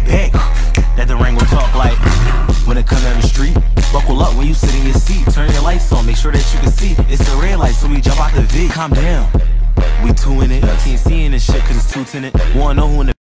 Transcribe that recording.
back. That the Durango talk like when it come down the street. Buckle up when you sit in your seat. Turn your lights on, make sure that you can see. It's a red light, so we jump out the V. Calm down, we two in it. Can't see in this shit cause it's too tinted. Wanna know who in the